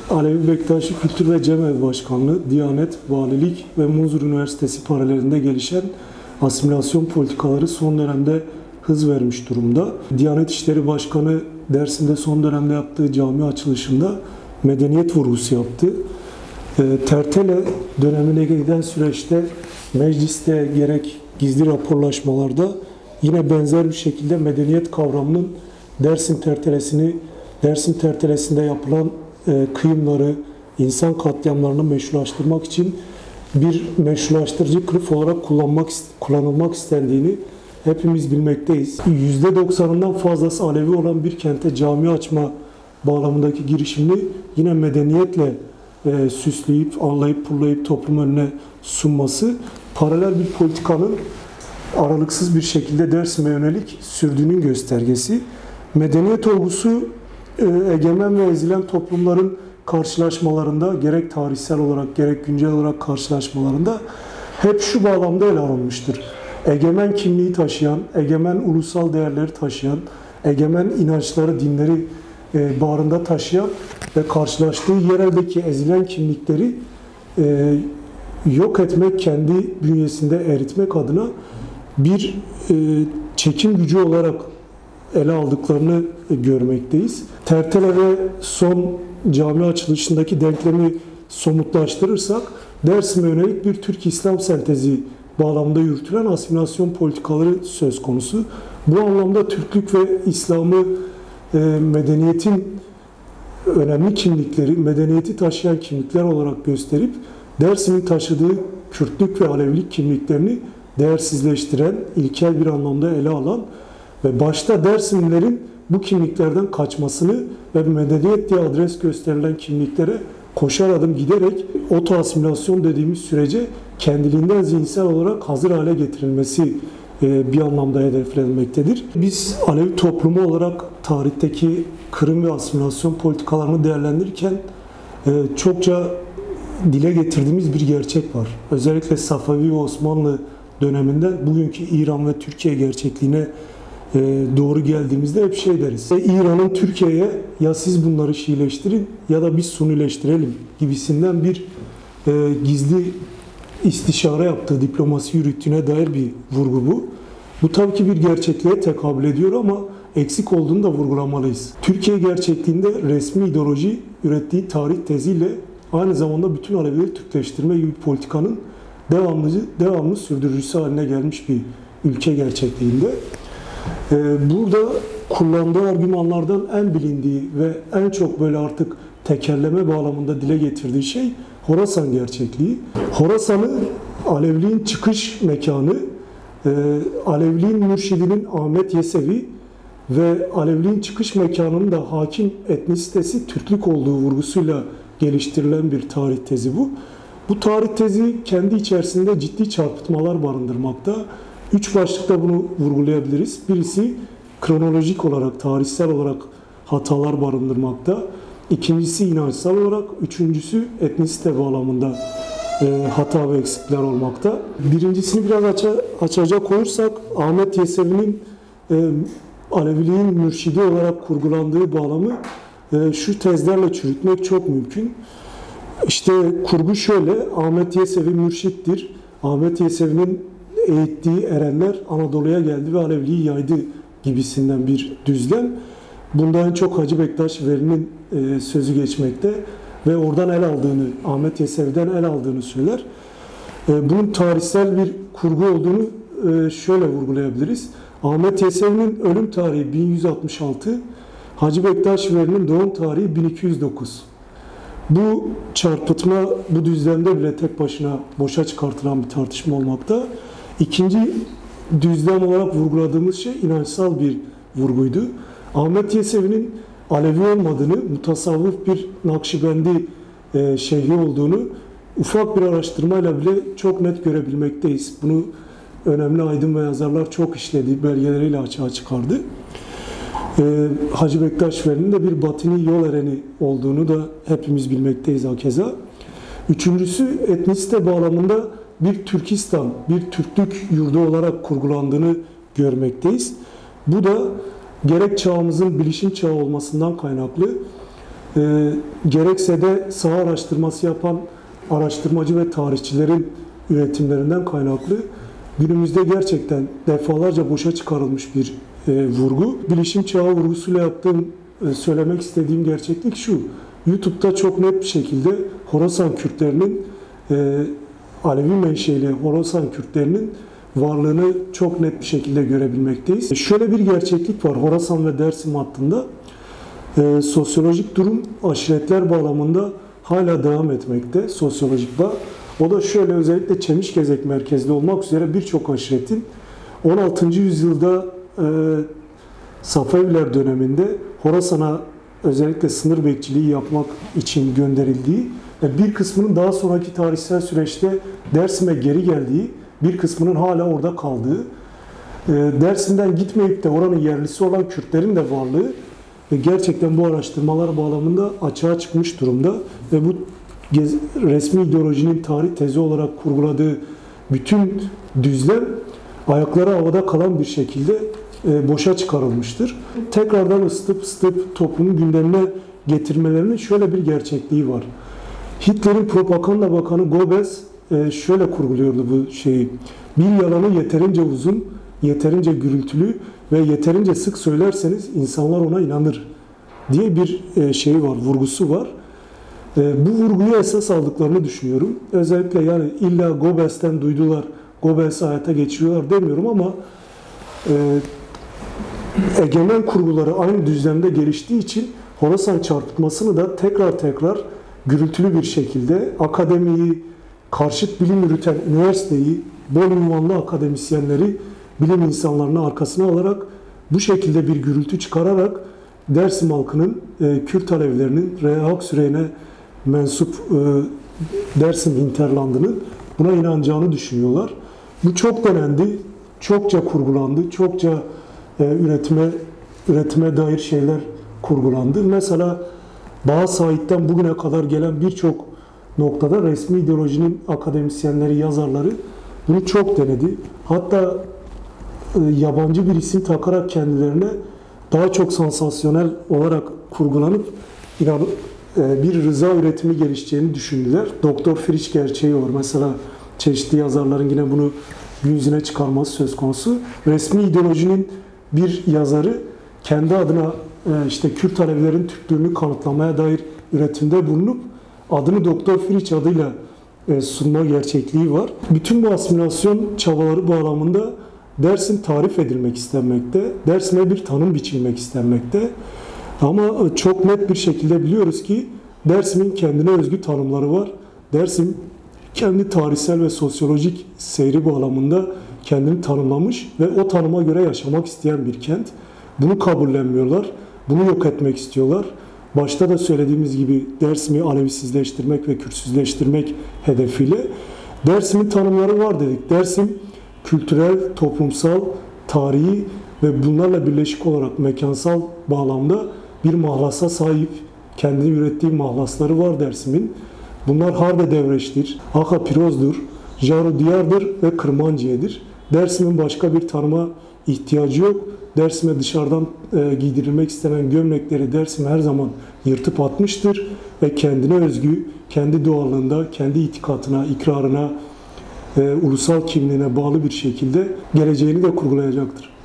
Alevi Bektaşi Kültür ve Cemevi Başkanlığı, Diyanet, Valilik ve Munzur Üniversitesi paralelinde gelişen asimilasyon politikaları son dönemde hız vermiş durumda. Diyanet İşleri Başkanı Dersim'de son dönemde yaptığı cami açılışında medeniyet vurgusu yaptı. Tertele dönemine giden süreçte mecliste gerek gizli raporlaşmalarda yine benzer bir şekilde medeniyet kavramının Dersim Tertelesi'nde yapılan kıyımları, insan katliamlarını meşrulaştırmak için bir meşrulaştırıcı kılıf olarak kullanılmak istendiğini hepimiz bilmekteyiz. %90'ından fazlası Alevi olan bir kente cami açma bağlamındaki girişimini yine medeniyetle süsleyip, anlayıp, pullayıp toplum önüne sunması paralel bir politikanın aralıksız bir şekilde Dersim'e yönelik sürdüğünün göstergesi. Medeniyet olgusu egemen ve ezilen toplumların karşılaşmalarında gerek tarihsel olarak gerek güncel olarak karşılaşmalarında hep şu bağlamda ele alınmıştır. Egemen kimliği taşıyan, egemen ulusal değerleri taşıyan, egemen inançları, dinleri bağrında taşıyan ve karşılaştığı yereldeki ezilen kimlikleri yok etmek, kendi bünyesinde eritmek adına bir çekim gücü olarak ele aldıklarını görmekteyiz. Tertele ve son cami açılışındaki denklemi somutlaştırırsak, Dersim'e yönelik bir Türk İslam sentezi bağlamında yürütülen asimilasyon politikaları söz konusu. Bu anlamda Türklük ve İslam'ı medeniyetin önemli kimlikleri, medeniyeti taşıyan kimlikler olarak gösterip Dersim'in taşıdığı Kürtlük ve Alevilik kimliklerini değersizleştiren, ilkel bir anlamda ele alan ve başta Dersimlilerin bu kimliklerden kaçmasını ve medeniyet diye adres gösterilen kimliklere koşar adım giderek oto-asimilasyon dediğimiz sürece kendiliğinden zihinsel olarak hazır hale getirilmesi bir anlamda hedeflenmektedir. Biz Alevi toplumu olarak tarihteki kırım ve asimilasyon politikalarını değerlendirirken çokça dile getirdiğimiz bir gerçek var. Özellikle Safavi ve Osmanlı döneminden bugünkü İran ve Türkiye gerçekliğine doğru geldiğimizde hep şey deriz. İran'ın Türkiye'ye ya siz bunları Şiileştirin ya da biz Sunileştirelim gibisinden bir gizli istişare yaptığı, diplomasi yürüttüğüne dair bir vurgu bu. Bu tabii ki bir gerçekliğe tekabül ediyor ama eksik olduğunu da vurgulamalıyız. Türkiye gerçekliğinde resmi ideoloji ürettiği tarih teziyle aynı zamanda bütün Alevileri Türkleştirme gibi politikanın devamlı sürdürücüsü haline gelmiş bir ülke gerçekliğinde. Burada kullandığı argümanlardan en bilindiği ve en çok böyle artık tekerleme bağlamında dile getirdiği şey Horasan gerçekliği. Horasan'ı Aleviliğin çıkış mekanı, Aleviliğin mürşidinin Ahmet Yesevi ve Aleviliğin çıkış mekanının da hakim etnisitesi Türklük olduğu vurgusuyla geliştirilen bir tarih tezi bu. Bu tarih tezi kendi içerisinde ciddi çarpıtmalar barındırmakta. 3 başlıkta bunu vurgulayabiliriz. Birisi kronolojik olarak, tarihsel olarak hatalar barındırmakta. İkincisi inançsal olarak, üçüncüsü etnisite bağlamında hata ve eksikler olmakta. Birincisini biraz açacak olursak, Ahmet Yesevi'nin Aleviliğin mürşidi olarak kurgulandığı bağlamı şu tezlerle çürütmek çok mümkün. İşte kurgu şöyle, Ahmet Yesevi mürşittir. Ahmet Yesevi'nin eğittiği erenler Anadolu'ya geldi ve Aleviliği yaydı gibisinden bir düzlem. Bunda en çok Hacı Bektaş Veli'nin sözü geçmekte ve oradan Ahmet Yesevi'den el aldığını söyler. Bunun tarihsel bir kurgu olduğunu şöyle vurgulayabiliriz. Ahmet Yesevi'nin ölüm tarihi 1166, Hacı Bektaş Veli'nin doğum tarihi 1209. Bu çarpıtma bu düzlemde bile tek başına boşa çıkartılan bir tartışma olmakta. İkinci düzlem olarak vurguladığımız şey inançsal bir vurguydu. Ahmet Yesevi'nin Alevi olmadığını, mutasavvıf bir Nakşibendi şeyhi olduğunu ufak bir araştırmayla bile çok net görebilmekteyiz. Bunu önemli aydın ve yazarlar çok işledi, belgeleriyle açığa çıkardı. Hacı Bektaş Veli'nin de bir batini yol ereni olduğunu da hepimiz bilmekteyiz hakeza. Üçüncüsü etnisite bağlamında bir Türkistan, bir Türklük yurdu olarak kurgulandığını görmekteyiz. Bu da gerek çağımızın bilişim çağı olmasından kaynaklı, gerekse de saha araştırması yapan araştırmacı ve tarihçilerin üretimlerinden kaynaklı günümüzde gerçekten defalarca boşa çıkarılmış bir vurgu. Bilişim çağı vurgusuyla yaptığım, söylemek istediğim gerçeklik şu: YouTube'da çok net bir şekilde Horasan Kürtlerinin, Alevi menşeli Horasan Kürtlerinin varlığını çok net bir şekilde görebilmekteyiz. Şöyle bir gerçeklik var Horasan ve Dersim hattında. Sosyolojik durum aşiretler bağlamında hala devam etmekte, sosyolojik bağ. O da şöyle: özellikle Çemişgezek merkezli olmak üzere birçok aşiretin 16. yüzyılda Safeviler döneminde Horasan'a özellikle sınır bekçiliği yapmak için gönderildiği, bir kısmının daha sonraki tarihsel süreçte Dersim'e geri geldiği, bir kısmının hala orada kaldığı, Dersim'den gitmeyip de oranın yerlisi olan Kürtlerin de varlığı gerçekten bu araştırmalar bağlamında açığa çıkmış durumda ve bu resmi ideolojinin tarih tezi olarak kurguladığı bütün düzlem ayakları havada kalan bir şekilde boşa çıkarılmıştır. Tekrardan ısıtıp toplumun gündemine getirmelerinin şöyle bir gerçekliği var. Hitler'in propaganda bakanı Goebbels şöyle kurguluyordu bu şeyi: bir yalanı yeterince uzun, yeterince gürültülü ve yeterince sık söylerseniz insanlar ona inanır diye bir şey var, vurgusu var. Bu vurguyu esas aldıklarını düşünüyorum. Özellikle yani illa Goebbels'ten duydular, Goebbels'i hayata geçiriyorlar demiyorum ama egemen kurguları aynı düzlemde geliştiği için Horasan çarpıtmasını da tekrar gürültülü bir şekilde akademiyi, karşıt bilim yürüten üniversiteyi, bol unvanlı akademisyenleri, bilim insanlarını arkasına alarak bu şekilde bir gürültü çıkararak Dersim halkının, Kürt Alevilerinin, Reha Aksürey'ne mensup Dersim Hinterland'ının buna inanacağını düşünüyorlar. Bu çok denendi, çokça kurgulandı, çokça üretime dair şeyler kurgulandı. Mesela Baha Said'den bugüne kadar gelen birçok noktada resmi ideolojinin akademisyenleri, yazarları bunu çok denedi. Hatta yabancı bir isim takarak kendilerine daha çok sansasyonel olarak kurgulanıp bir rıza üretimi gelişeceğini düşündüler. Doktor Frisch gerçeği var. Mesela çeşitli yazarların yine bunu gün yüzüne çıkarması söz konusu. Resmi ideolojinin bir yazarı kendi adına işte Kürt Alevilerin Türklüğünü kanıtlamaya dair üretimde bulunup adını Doktor Frisch adıyla sunma gerçekliği var. Bütün bu asimilasyon çabaları bağlamında Dersim tarif edilmek istenmekte, Dersim'e bir tanım biçilmek istenmekte. Ama çok net bir şekilde biliyoruz ki Dersim'in kendine özgü tanımları var. Dersim kendi tarihsel ve sosyolojik seyri bağlamında kendini tanımlamış ve o tanıma göre yaşamak isteyen bir kent. Bunu kabullenmiyorlar, bunu yok etmek istiyorlar. Başta da söylediğimiz gibi Dersim'i Alevisizleştirmek ve Kürtsüzleştirmek hedefiyle. Dersim'in tanımları var dedik. Dersim kültürel, toplumsal, tarihi ve bunlarla birleşik olarak mekansal bağlamda bir mahlasa sahip. Kendini ürettiği mahlasları var Dersim'in. Bunlar Harde Devreş'tir, Aka Piroz'dur, Jaru Diyar'dır ve Kırmanciye'dir. Dersim'in başka bir tanıma ihtiyacı yok. Dersim'e dışarıdan giydirilmek istenen gömlekleri Dersim her zaman yırtıp atmıştır ve kendine özgü, kendi doğallığında, kendi itikatına, ikrarına, ulusal kimliğine bağlı bir şekilde geleceğini de kurgulayacaktır.